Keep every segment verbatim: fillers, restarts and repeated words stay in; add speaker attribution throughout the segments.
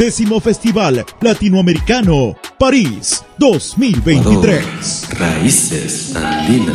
Speaker 1: Décimo Festival Latinoamericano París dos mil veintitrés.
Speaker 2: Ecuador, raíces andinas.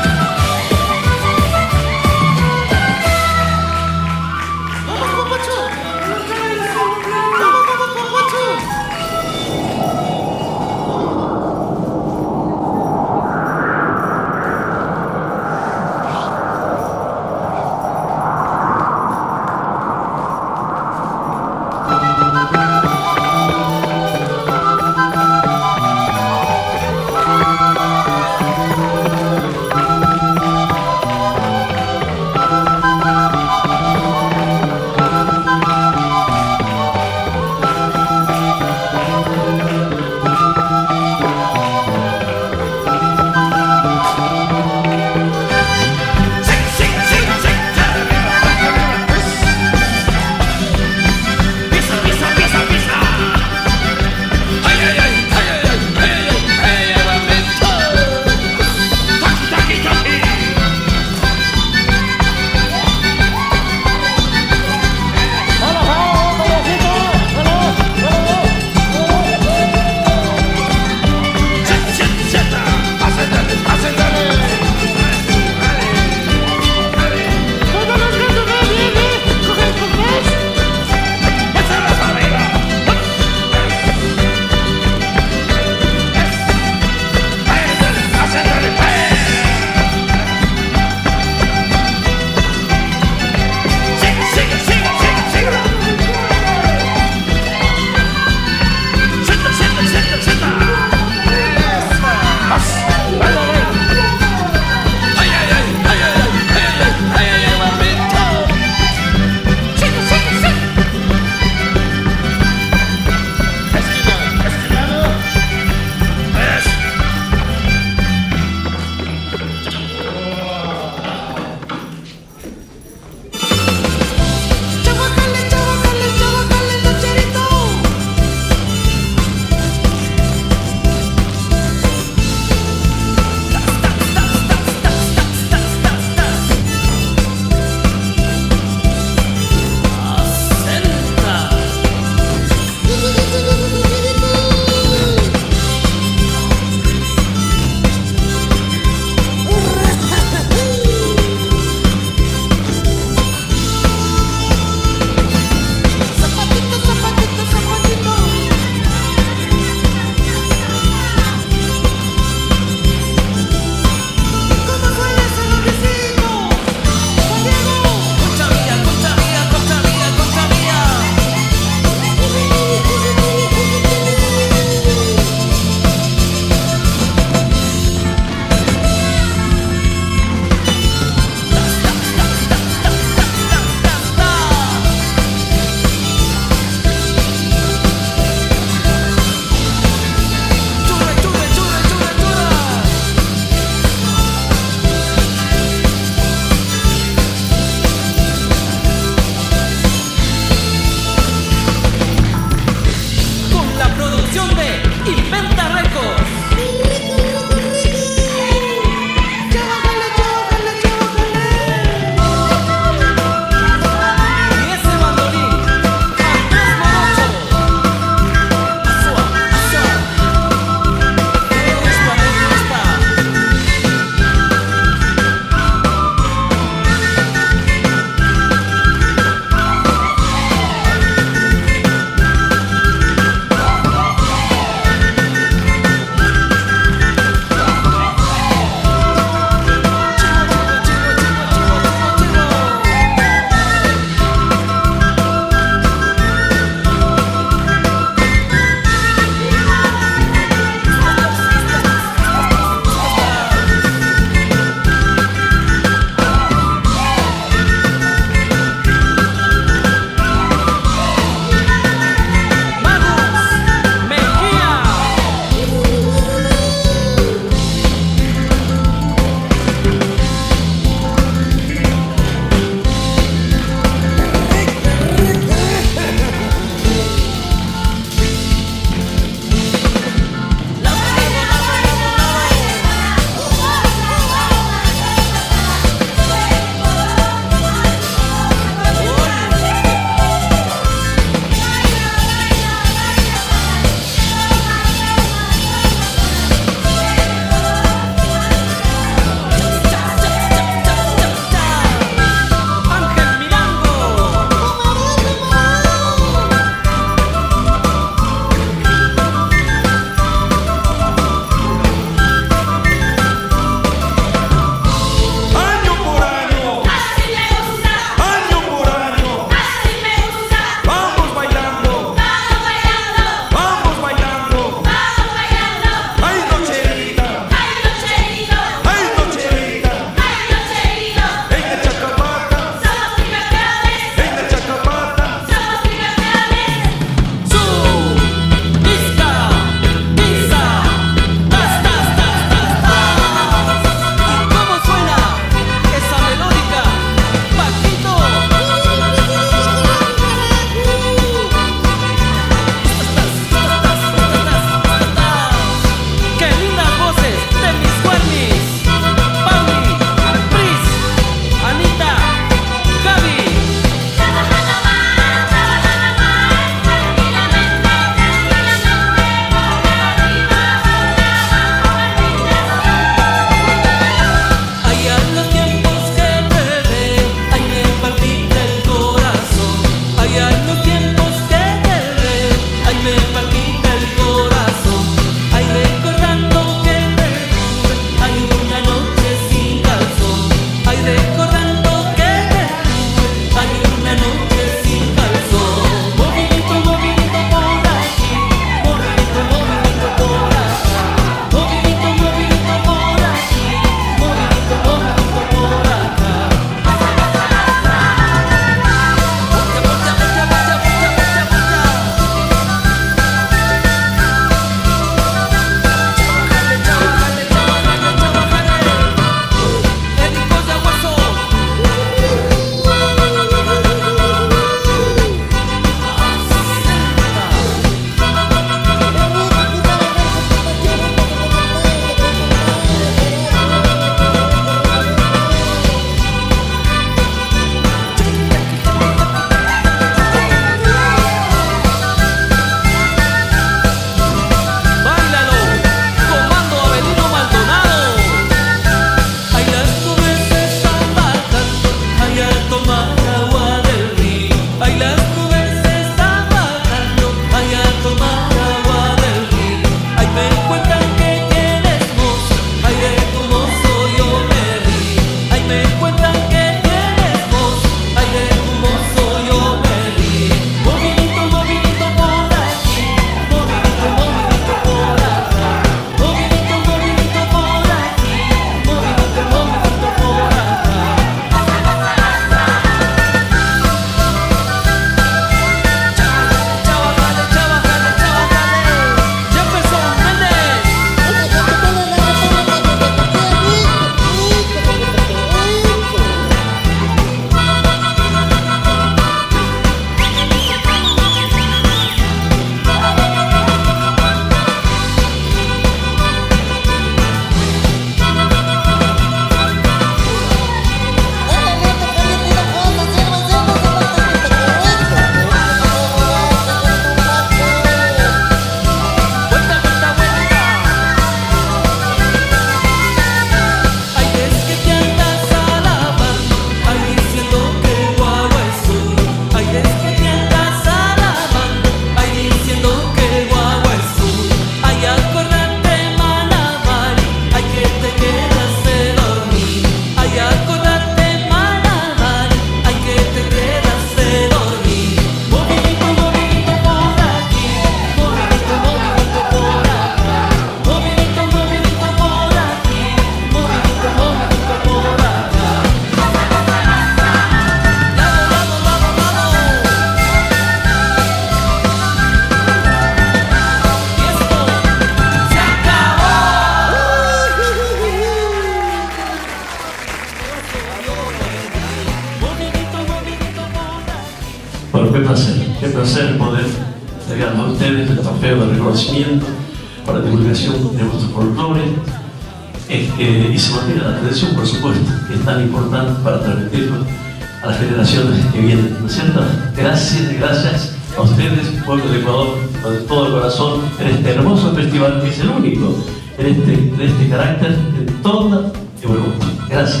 Speaker 3: qué placer, qué placer poder entregarles a ustedes el trofeo de reconocimiento por la divulgación de vuestro folclore. Este, y se mantiene la tradición, por supuesto, que es tan importante para transmitirlo a las generaciones que vienen, ¿no es cierto? Gracias, gracias a ustedes, pueblo de Ecuador, con todo el corazón, en este hermoso festival que es el único en este, en este carácter en toda Europa. Gracias.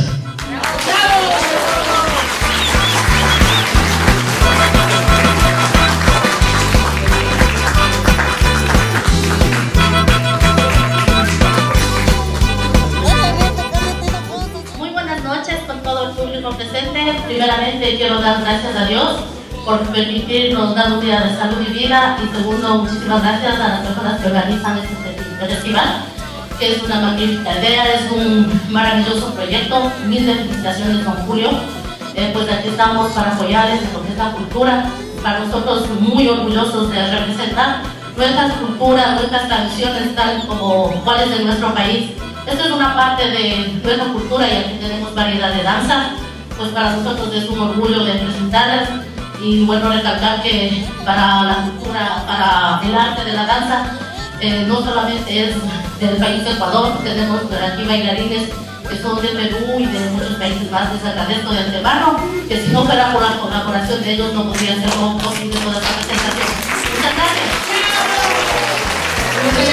Speaker 4: Presente. Primeramente quiero dar gracias a Dios por permitirnos dar un día de salud y vida, y segundo, muchísimas gracias a las personas que organizan este festival, que es una magnífica idea, es un maravilloso proyecto. Mil felicitaciones, don Julio. Eh, pues aquí estamos para apoyarles en lo que es la cultura, para nosotros muy orgullosos de representar nuestras culturas, nuestras tradiciones tal como cuáles de nuestro país. Esto es una parte de nuestra cultura y aquí tenemos variedad de danza. Pues para nosotros es un orgullo de presentarlas, y bueno, recalcar que para la cultura, para el arte de la danza, eh, no solamente es del país de Ecuador, tenemos aquí bailarines que son de Perú y de muchos países más. Les agradezco de antemano, que si no fuera por la colaboración de ellos no podría ser posible toda esta presentación. Muchas gracias.